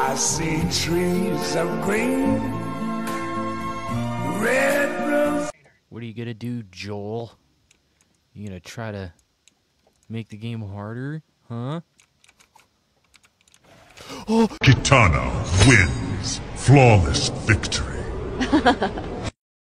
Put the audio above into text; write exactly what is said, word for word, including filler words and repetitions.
I see trees of green, red roses. What are you gonna do, Joel? You gonna try to make the game harder, huh? Kitana wins. Flawless victory.